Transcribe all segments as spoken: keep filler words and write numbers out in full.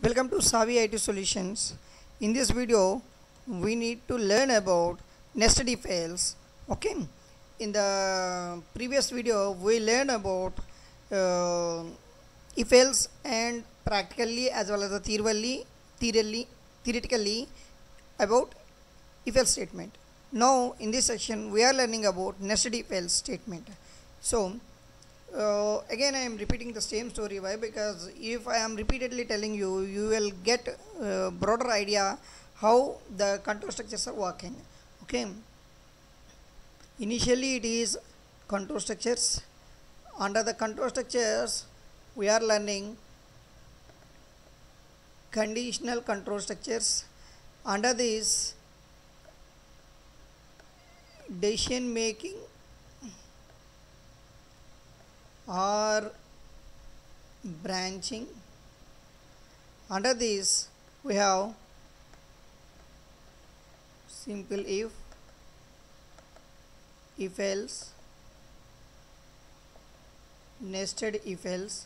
Welcome to Savvy I T Solutions. In this video, we need to learn about nested if else. Okay. In the previous video, we learned about uh, if else and practically as well as the theoretically, theoretically, theoretically about if else statement. Now, in this section, we are learning about nested if else statement. So, uh, again I am repeating the same story. Why? Because if I am repeatedly telling you, you will get a broader idea how the control structures are working. Okay, initially it is control structures. Under the control structures we are learning conditional control structures. Under this, decision making or branching. Under this we have simple if, if else, nested if else,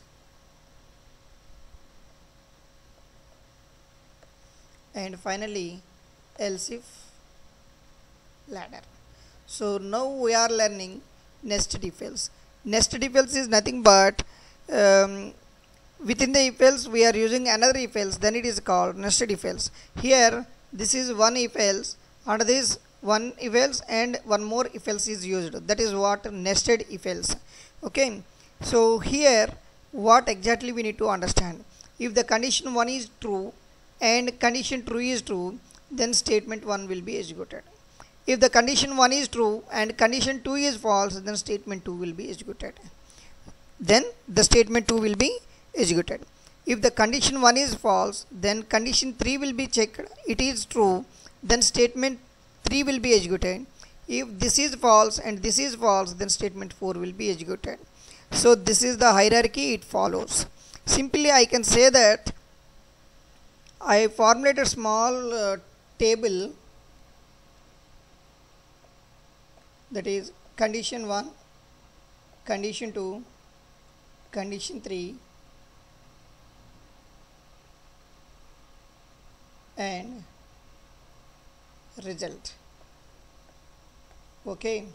and finally else if ladder. So now we are learning nested if else. Nested if else is nothing but um, within the if else we are using another if else, then it is called nested if else. Here this is one if else, under this one if else and one more if else is used. That is what nested if else. Okay, so here what exactly we need to understand: if the condition one is true and condition two is true, then statement one will be executed. If the condition one is true and condition two is false, then statement two will be executed. Then the statement two will be executed. If the condition one is false, then condition three will be checked. It is true, then statement three will be executed. If this is false and this is false, then statement four will be executed. So this is the hierarchy it follows. Simply I can say that I formulated a small uh, table, that is condition one, condition two, condition three, and result. Okay,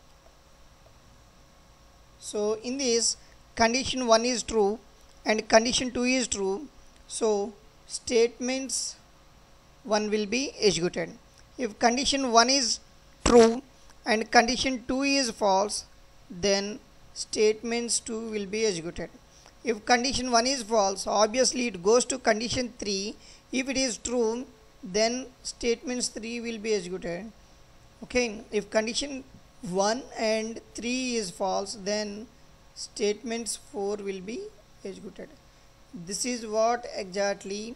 so in this condition one is true and condition two is true, so statements one will be executed. If condition one is true and condition two is false, then statements two will be executed. If condition one is false, obviously it goes to condition three. If it is true, then statements three will be executed. Okay, if condition one and three is false, then statements four will be executed. This is what exactly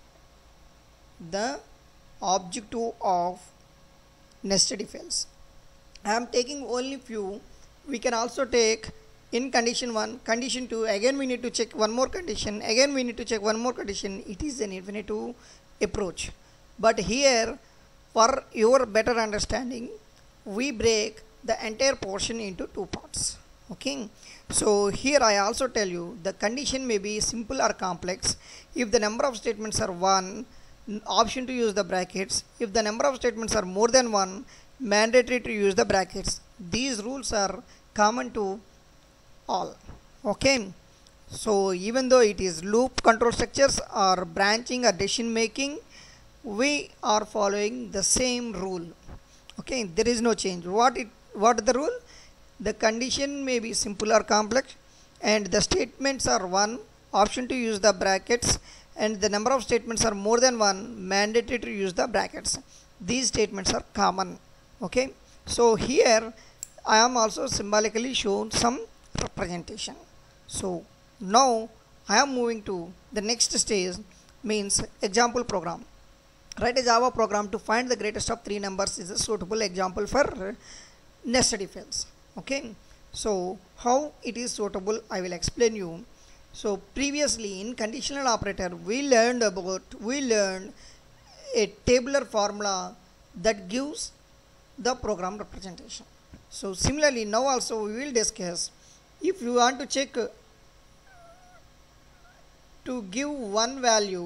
the objective of nested if else. I am taking only few. We can also take in condition one, condition two, again we need to check one more condition, again we need to check one more condition. It is an infinitive approach. But here, for your better understanding, we break the entire portion into two parts. Okay, so here I also tell you the condition may be simple or complex. If the number of statements are one, option to use the brackets. If the number of statements are more than one, mandatory to use the brackets. These rules are common to all. Okay, so even though it is loop control structures or branching or decision making, we are following the same rule. Okay, there is no change. What it what is the rule? The condition may be simple or complex and the statements are one, option to use the brackets, and the number of statements are more than one, mandatory to use the brackets. These statements are common. Okay, so here I am also symbolically shown some representation. So now I am moving to the next stage, means example program. Write a Java program to find the greatest of three numbers is a suitable example for nested if else. Okay, so how it is suitable I will explain you. So previously in conditional operator we learned about we learned a tabular formula that gives the program representation. So similarly now also we will discuss, if you want to check to give one value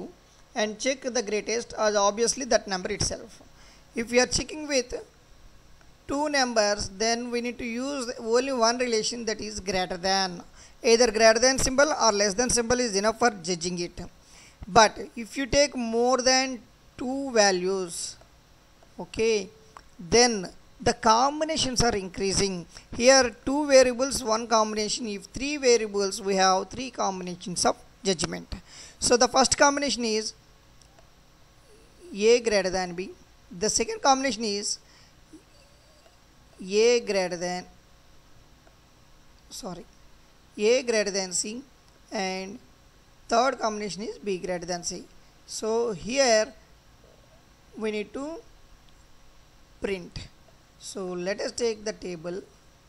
and check the greatest as obviously that number itself. If we are checking with two numbers, then we need to use only one relation, that is greater than. Either greater than symbol or less than symbol is enough for judging it. But if you take more than two values, okay, then the combinations are increasing. Here two variables, one combination. If three variables, we have three combinations of judgment. So the first combination is A greater than B. The second combination is A greater than sorry A greater than C, and third combination is B greater than C. So here we need to print. So let us take the table.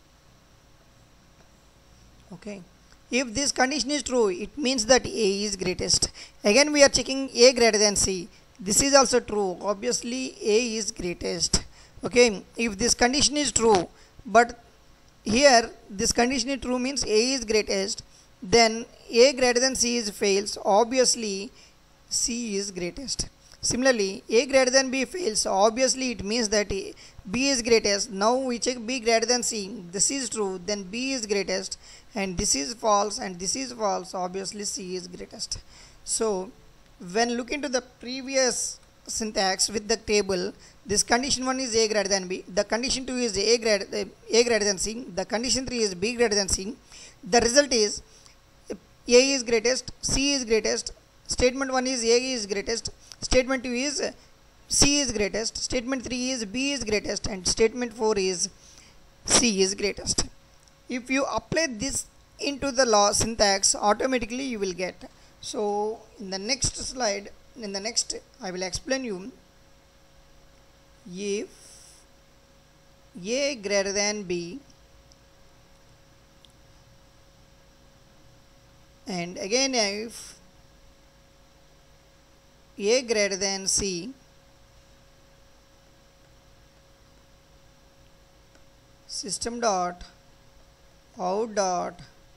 Okay, if this condition is true, it means that A is greatest. Again we are checking A greater than C. This is also true. Obviously A is greatest. Okay, if this condition is true, but here this condition is true means A is greatest, then A greater than C is fails. Obviously C is greatest. Similarly, A greater than B fails. Obviously it means that A, B is greatest. Now we check B greater than C. This is true, then B is greatest, and this is false, and this is false. Obviously C is greatest. So when looking to the previous syntax with the table, this condition one is A greater than B, the condition two is A greater, A greater than C, the condition three is B greater than C. The result is A is greatest, C is greatest, statement one is A is greatest, statement two is C is greatest, statement three is B is greatest, and statement four is C is greatest. If you apply this into the law syntax, automatically you will get. So in the next slide, in the next I will explain you, if A greater than B and again if A greater than C, system dot out dot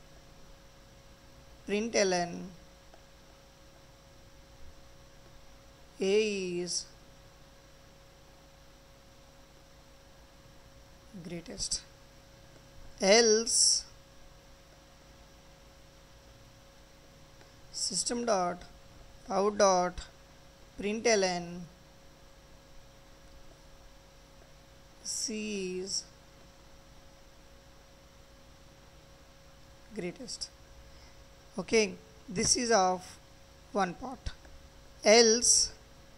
println A is greatest, else system dot out dot println C is greatest. Okay, this is of one part. Else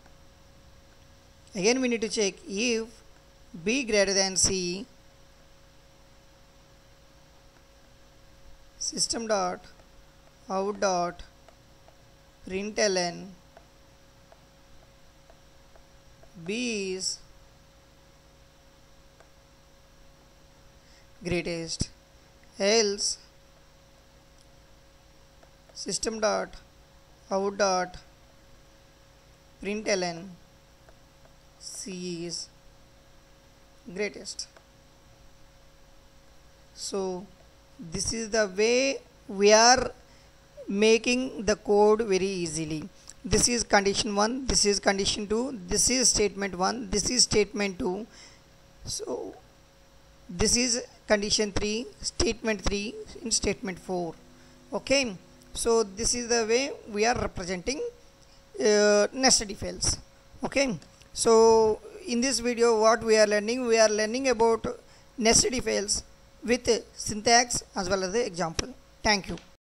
again we need to check if B greater than C, system dot out dot println B is greatest, else system dot out dot println C is greatest. So this is the way we are making the code very easily. This is condition one, this is condition two, this is statement one, this is statement two. So this is condition three, statement three, in statement four. Okay, so this is the way we are representing uh, nested if else. Okay, so in this video what we are learning, we are learning about nested if else with syntax as well as the example. Thank you.